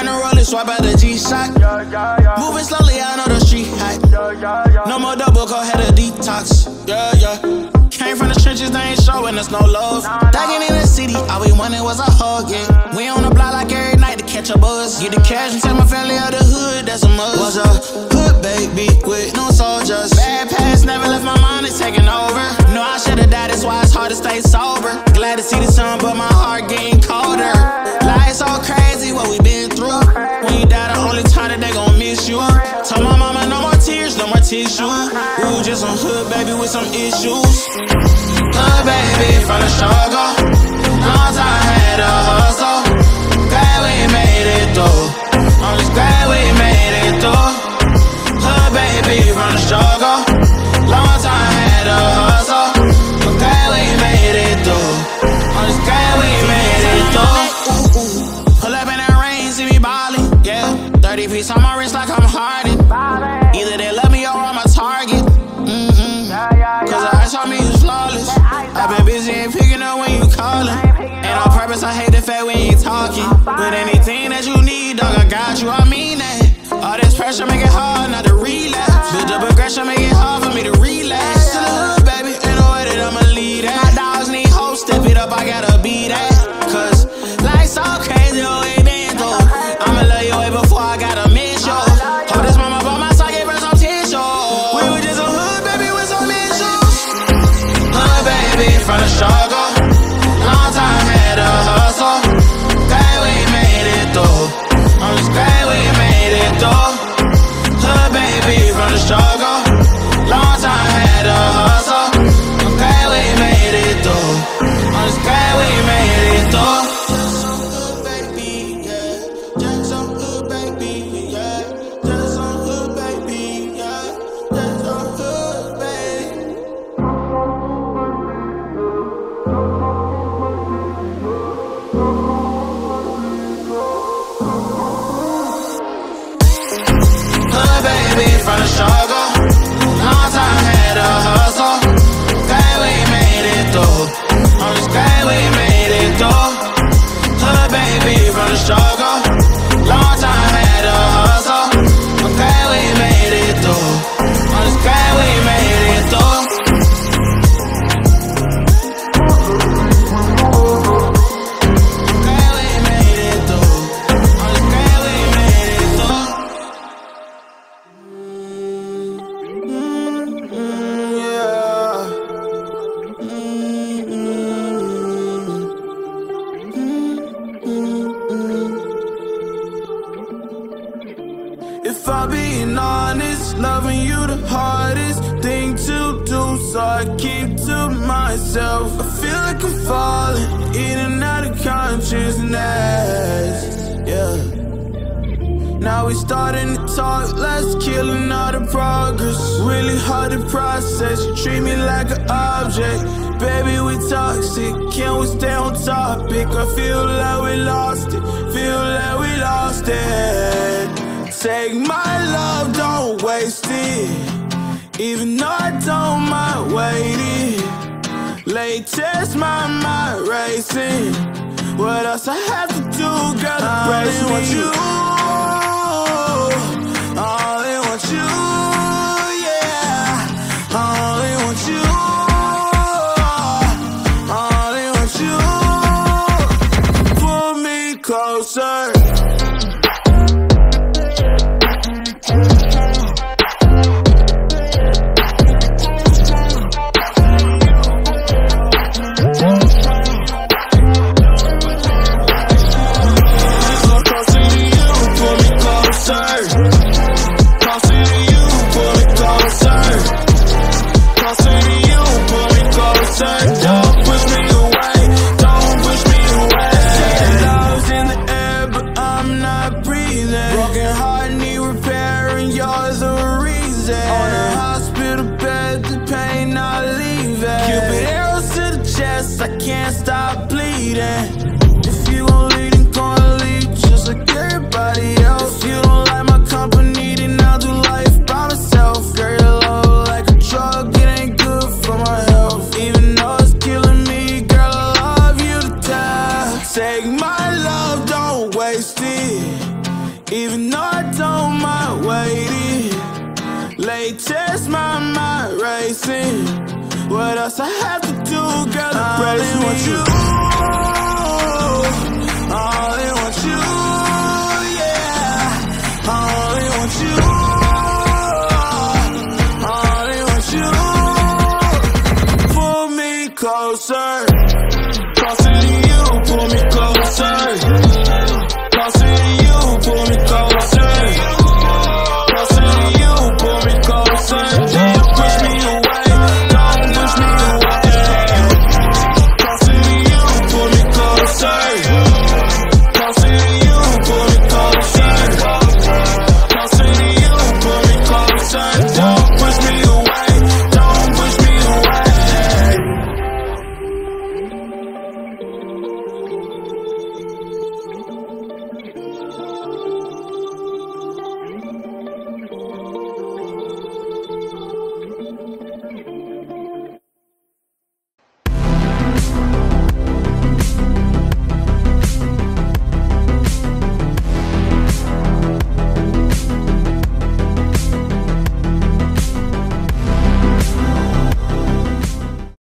Turn the roller, swipe out the G-Shock. Moving slowly, I know the street hype. No more double, go ahead a detox. Came from the trenches, they ain't showing us no love. Thugging in the city, all we wanted was a hug, yeah. We on the block like every night to catch a buzz. Get the cash and take my family out the hood, that's a must. Was a hood baby with no soldiers. Bad past never left my mind, it's taking over. No, I should've died, that's why it's hard to stay sober. Glad to see the sun, but my heart getting colder. Life's so crazy, what we been through. When you die, the only time that they gon' miss you. Told my mama no more tears, no more tissue. Ooh, just some hood baby with some issues. Hood baby from the struggle. Long time had a hustle. Glad we made it through. I'm just glad we made it through. Hood baby from the struggle. Long time had a hustle. Glad we made it through. I'm just glad we made it through. Pull up in that rain, see me ballin', yeah. 30 piece on my wrist like I'm Harden. Either they love me or I'm a target. Cause the heart told me you flawless. I've been busy and picking up when you callin'. And on purpose, I hate the fact we ain't talking. But anything that you need, dog, I got you, I mean that. All this pressure make it hard not to relapse. Build up aggression, make it hard for me to relax. To the hood, baby, ain't no way that I'ma lead that. My dogs need hope, step it up, I gotta be that. Cause life's so crazy, oh, we been through. I'ma love you way before I gotta miss you. Hold this mama by my side, gave her some tissue. We were just a hood, baby, with some issues. Hood, baby, from the struggle. Long time had a hustle. Glad we made it through. I'm just glad we made it through. Hood, baby, from the struggle. Long time had a hustle. I'm glad we made it through. I'm just glad we made it through. Just some hood, baby, yeah. Just some hood, baby, yeah. Just some hood, baby, yeah. Just some hood, baby. Hood, baby, from the struggle. Long time had a hustle. Glad we made it through. I'm just glad we made it through. Hood, baby, from the struggle. Long time had a hustle. I'm glad we made it through. I'm just glad we made it through. I'm glad we made it through. I'm just glad we made it through. If I'm being honest, loving you the hardest thing to do, so I keep to myself. I feel like I'm falling in and out of consciousness, yeah. Now we starting to talk, let's killing all the progress. Really hard to process, you treat me like an object. Baby, we toxic, can we stay on topic? I feel like we lost it, feel like we lost it. Take my love, don't waste it. Even though I don't mind waiting. Latest, my mind racing. What else I have to do, girl, to praise me? I only want you, I only want you, yeah. I only want you, I only want you. Pull me closer. I can't stop bleeding. If you gon' lead, then gon' lead just like everybody else. If you don't like my company, then I'll do life by myself. Girl, your love like a drug, it ain't good for my health. Even though it's killing me, girl, I love you to death. Take my love, don't waste it. Latest, my mind racing. What else I have to do, girl? I only want you. All